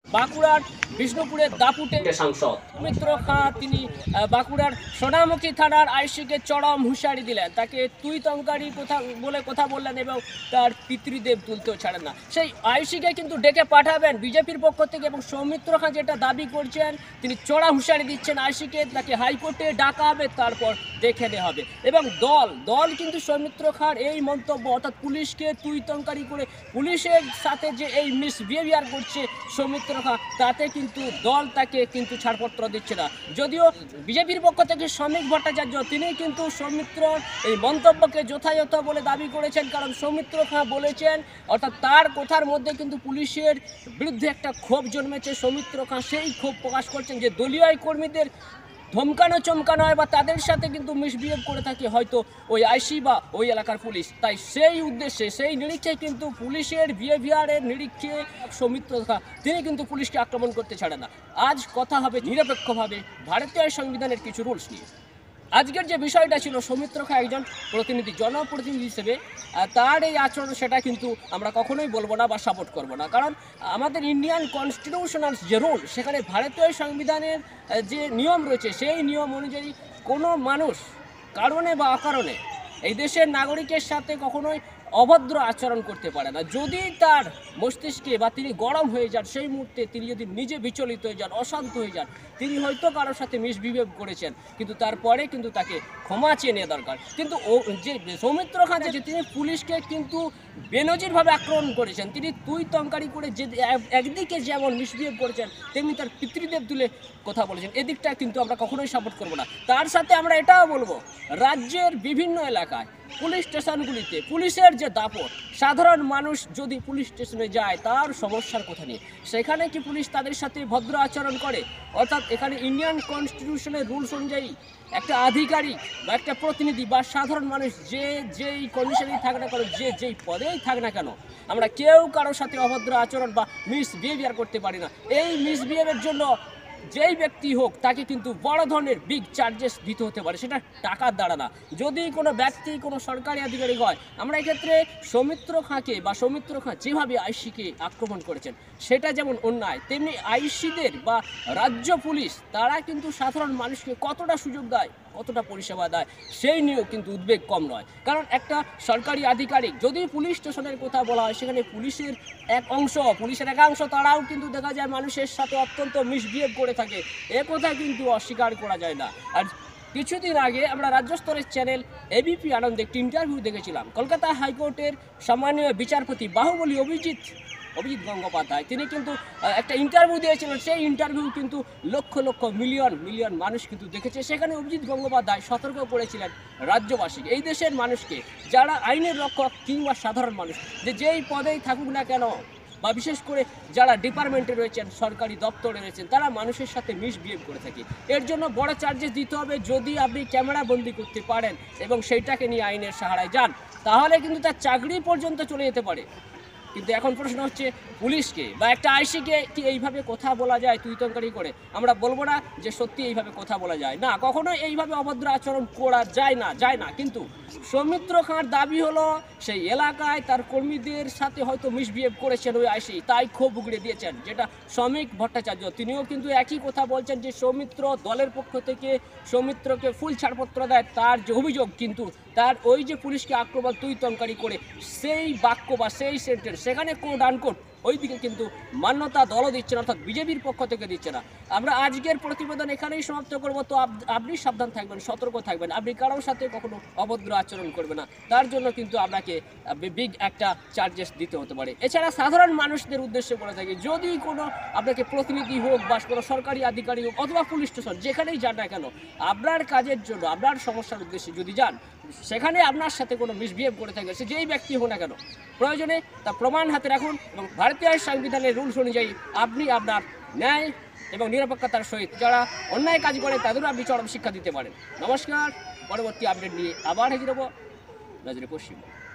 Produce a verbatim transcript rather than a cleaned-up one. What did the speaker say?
বাঁকুড়ার বিষ্ণুপুরের দাপুটে সাংসদ সৌমিত্র খাঁ তিনি বাঁকুড়ার সোনামুখী থানার আইসিকে চরম হুঁশিয়ারি দিলেন, তাকে তুই তঙ্কারি কথা বলে কথা বললেন এবং তার পিতৃদেব তুলতেও ছাড়েন না। সেই আইসিকে কিন্তু ডেকে পাঠাবেন বিজেপির পক্ষ থেকে এবং সৌমিত্র খাঁ যেটা দাবি করছেন তিনি চড়া হুঁশিয়ারি দিচ্ছেন আইসিকে, তাকে হাইকোর্টে ডাকা হবে, তারপর দেখে নেওয়া হবে। এবং দল দল কিন্তু সৌমিত্র খাঁর এই মন্তব্য অর্থাৎ পুলিশকে তুই তঙ্কারি করে পুলিশের সাথে যে এই মিসবিহেভিয়ার করছে সৌমিত্র খাঁ, তাতে কিন্তু দল তাকে কিন্তু ছাড়পত্র দিচ্ছে না। যদিও বিজেপির পক্ষ থেকে শ্রমিক ভট্টাচার্য তিনি কিন্তু সৌমিত্রর এই মন্তব্যকে যথাযথ বলে দাবি করেছেন, কারণ সৌমিত্র খাঁ বলেছেন অর্থাৎ তার কথার মধ্যে কিন্তু পুলিশের বিরুদ্ধে একটা ক্ষোভ জন্মেছে। সৌমিত্র খাঁ সেই ক্ষোভ প্রকাশ করছেন যে দলীয় কর্মীদের ধমকানো চমকানো হয় বা তাদের সাথে কিন্তু মিসবিহেভ করে থাকে হয়তো ওই আইসি বা ওই এলাকার পুলিশ। তাই সেই উদ্দেশ্যে সেই নিরীক্ষে কিন্তু পুলিশের বিহেভিয়ারের নিরীক্ষে সৌমিত্র খাঁ তিনি কিন্তু পুলিশকে আক্রমণ করতে ছাড়ে না। আজ কথা হবে নিরপেক্ষভাবে ভারতীয় সংবিধানের কিছু রুলস নিয়ে। আজকের যে বিষয়টা ছিল সৌমিত্র খাঁ একজন প্রতিনিধি জনপ্রতিনিধি হিসেবে তার এই আচরণ সেটা কিন্তু আমরা কখনোই বলবো না বা সাপোর্ট করবো না, কারণ আমাদের ইন্ডিয়ান কনস্টিটিউশনাল যে রুল সেখানে ভারতীয় সংবিধানের যে নিয়ম রয়েছে সেই নিয়ম অনুযায়ী কোনো মানুষ কারণে বা অকারণে এই দেশের নাগরিকের সাথে কখনোই অভদ্র আচরণ করতে পারে না। যদি তার মস্তিষ্কে বা তিনি গরম হয়ে যান সেই মুহূর্তে তিনি যদি নিজে বিচলিত হয়ে যান, অশান্ত হয়ে যান, তিনি হয়তো কারোর সাথে মিসবিহেভ করেছেন, কিন্তু তারপরে কিন্তু তাকে ক্ষমা চেয়ে নেওয়া দরকার। কিন্তু ও যে সৌমিত্র খাঁ যে তিনি পুলিশকে কিন্তু বেনজিরভাবে আক্রমণ করেছেন, তিনি তুই তঙ্কারি করে যে একদিকে যেমন মিসবিহেভ করেছেন তেমনি তার পিতৃদেব তুলে কথা বলেছেন, এদিকটা কিন্তু আমরা কখনোই সাপোর্ট করবো না। তার সাথে আমরা এটাও বলবো রাজ্যের বিভিন্ন এলাকায় পুলিশ স্টেশনগুলিতে পুলিশের যে দাপট, সাধারণ মানুষ যদি পুলিশ স্টেশনে যায় তার সমস্যার কথা নিয়ে সেখানে কি পুলিশ তাদের সাথে ভদ্র আচরণ করে? অর্থাৎ এখানে ইন্ডিয়ান কনস্টিটিউশনের রুলস অনুযায়ী একটা আধিকারিক বা একটা প্রতিনিধি বা সাধারণ মানুষ যে যেই কন্ডিশনেই থাক না কেন, যে যেই পদেই থাক না কেন, আমরা কেউ কারোর সাথে অভদ্র আচরণ বা মিসবিহেভিয়ার করতে পারি না। এই মিসবিহেভের জন্য যেই ব্যক্তি হোক তাকে কিন্তু বড় ধরনের বিগ চার্জেস দিতে হতে পারে, সেটা টাকার দ্বারা না। যদি কোনো ব্যক্তি কোনো সরকারি আধিকারিক হয়, আমরা এক্ষেত্রে সৌমিত্র খাঁকে বা সৌমিত্র খাঁ যেভাবে আইসিকে আক্রমণ করেছেন সেটা যেমন অন্যায়, তেমনি আইসিদের বা রাজ্য পুলিশ তারা কিন্তু সাধারণ মানুষকে কতটা সুযোগ দেয়, কতটা পরিষেবা দেয় সেই নিয়েও কিন্তু উদ্বেগ কম নয়। কারণ একটা সরকারি আধিকারিক যদি পুলিশ স্টেশনের কথা বলা হয় সেখানে পুলিশের এক অংশ পুলিশের একাংশ তারাও কিন্তু দেখা যায় মানুষের সাথে অত্যন্ত মিসবিহেভ করে থাকে, এ কথা কিন্তু অস্বীকার করা যায় না। আর কিছুদিন আগে আমরা রাজ্য স্তরের চ্যানেল এবিপি আনন্দে একটি ইন্টারভিউ দেখেছিলাম কলকাতা হাইকোর্টের সম্মানীয় বিচারপতি বাহুবলী অভিজিৎ অভিজিৎ গঙ্গোপাধ্যায়, তিনি কিন্তু একটা ইন্টারভিউ দিয়েছিলেন। সেই ইন্টারভিউ কিন্তু লক্ষ লক্ষ মিলিয়ন মিলিয়ন মানুষ কিন্তু দেখেছে। সেখানে অভিজিৎ গঙ্গোপাধ্যায় সতর্ক করেছিলেন রাজ্যবাসীকে, এই দেশের মানুষকে, যারা আইনের রক্ষক কিংবা সাধারণ মানুষ যে যেই পদেই থাকুক না কেন বা বিশেষ করে যারা ডিপার্টমেন্টে রয়েছেন, সরকারি দপ্তরে রয়েছেন, তারা মানুষের সাথে মিসবিহেভ করে থাকে। এর জন্য বড় চার্জেস দিতে হবে। যদি আপনি ক্যামেরা বন্দি করতে পারেন এবং সেইটাকে নিয়ে আইনের সাহারায় যান তাহলে কিন্তু তার চাকরি পর্যন্ত চলে যেতে পারে। কিন্তু এখন প্রশ্ন হচ্ছে পুলিশকে বা একটা আইসিকে কি এইভাবে কথা বলা যায় তুই তঙ্কারি করে? আমরা বলবো না যে সত্যি এইভাবে কথা বলা যায় না, কখনো এইভাবে অভদ্র আচরণ করা যায় না যায় না কিন্তু সৌমিত্র খাঁর দাবি হলো সেই এলাকায় তার কর্মীদের সাথে হয়তো মিসবিহেভ করেছেন ওই আইসি, তাই ক্ষোভ উগড়ে দিয়েছেন। যেটা শ্রমিক ভট্টাচার্য তিনিও কিন্তু একই কথা বলছেন যে সৌমিত্র দলের পক্ষ থেকে সৌমিত্রকে ফুল ছাড়পত্র দেয়, তার যে অভিযোগ কিন্তু তার ওই যে পুলিশকে আক্রমণ তুই তঙ্কারি করে সেই বাক্য বা সেই সেন্টেন্স সেখানে কোড আনকোড ওই দিকে কিন্তু মান্যতা দলও দিচ্ছে না, অর্থাৎ বিজেপির পক্ষ থেকে দিচ্ছে না। আমরা আজকের প্রতিবেদন এখানেই সমাপ্ত করবো। তো আপনি সাবধান থাকবেন, সতর্ক থাকবেন, আপনি কারোর সাথে কখনো অভদ্র আচরণ করবেন না, তার জন্য কিন্তু আপনাকে বিগ একটা চার্জেস দিতে হতে পারে। এছাড়া সাধারণ মানুষদের উদ্দেশ্যে বলে থাকি, যদি কোনো আপনাকে প্রতিনিধি হোক বা কোনো সরকারি আধিকারিক হোক অথবা পুলিশ স্টেশন যেখানেই যান না কেন, আপনার কাজের জন্য আপনার সমস্যার উদ্দেশ্যে যদি যান সেখানে আপনার সাথে কোনো মিসবিহেভ করে থাকে সে যেই ব্যক্তি হোক না কেন, প্রয়োজনে তার প্রমাণ হাতে রাখুন এবং ভারতীয় সংবিধানের রুলস অনুযায়ী আপনি আপনার ন্যায় এবং নিরপেক্ষতার সহিত যারা অন্যায় কাজ করে তাদেরও আপনি চরম শিক্ষা দিতে পারেন। নমস্কার, পরবর্তী আপডেট নিয়ে আবার হাজির হব নজরে পশ্চিম।